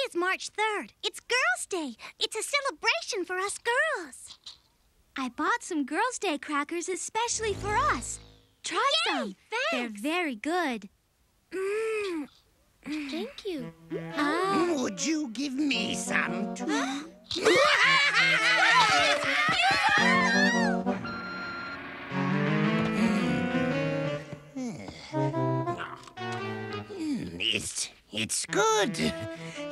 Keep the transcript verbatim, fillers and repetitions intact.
is March third. It's Girls' Day. It's a celebration for us girls. I bought some Girls' Day crackers especially for us. Try Yay, some. thanks. They're very good. Mm. Thank you. Ah. Would you give me some too? Mm, It's, it's good.